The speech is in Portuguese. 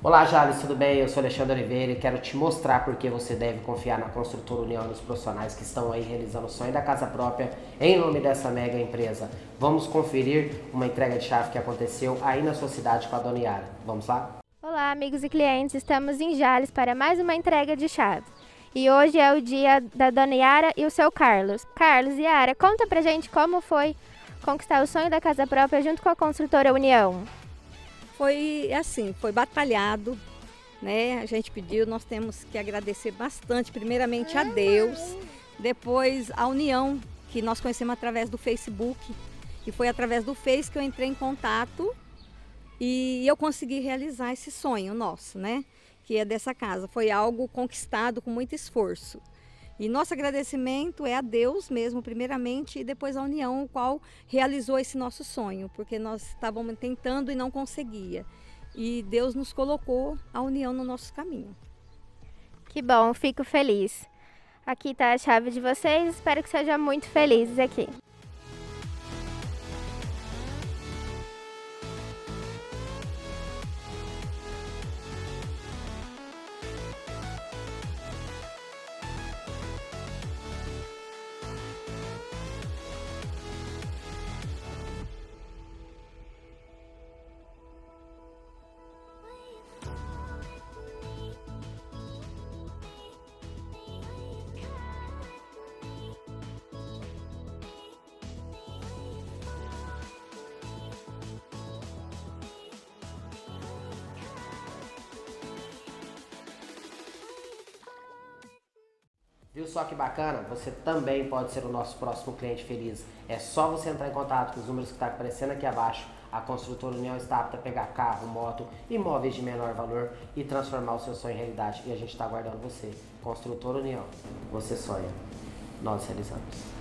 Olá, Jales, tudo bem? Eu sou Alexandre Oliveira e quero te mostrar por que você deve confiar na Construtora União e nos profissionais que estão aí realizando o sonho da casa própria em nome dessa mega empresa. Vamos conferir uma entrega de chave que aconteceu aí na sua cidade com a Dona Yara. Vamos lá? Olá, amigos e clientes, estamos em Jales para mais uma entrega de chaves. E hoje é o dia da Dona Yara e o seu Carlos. Carlos, Yara, conta pra gente como foi conquistar o sonho da casa própria junto com a Construtora União. Foi assim, foi batalhado, né? A gente pediu, nós temos que agradecer bastante, primeiramente a Deus, depois a União, que nós conhecemos através do Facebook, e foi através do Face que eu entrei em contato e eu consegui realizar esse sonho nosso, né? Que é dessa casa. Foi algo conquistado com muito esforço. E nosso agradecimento é a Deus mesmo, primeiramente, e depois a União, o qual realizou esse nosso sonho, porque nós estávamos tentando e não conseguia. E Deus nos colocou a União no nosso caminho. Que bom, fico feliz. Aqui está a chave de vocês, espero que sejam muito felizes aqui. Viu só que bacana? Você também pode ser o nosso próximo cliente feliz. É só você entrar em contato com os números que estão aparecendo aqui abaixo. A Construtora União está apta a pegar carro, moto, imóveis de menor valor e transformar o seu sonho em realidade. E a gente está aguardando você. Construtora União. Você sonha. Nós realizamos.